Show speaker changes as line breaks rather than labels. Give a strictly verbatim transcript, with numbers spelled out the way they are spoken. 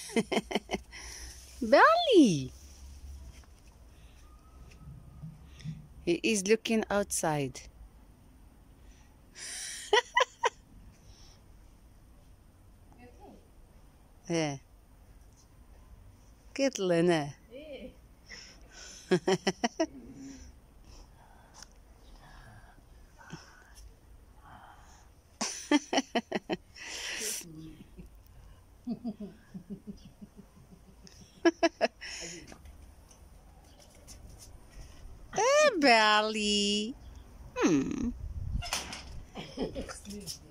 Bali! He is looking outside. Yeah. Kitlene. Eh, Bali. Hmm.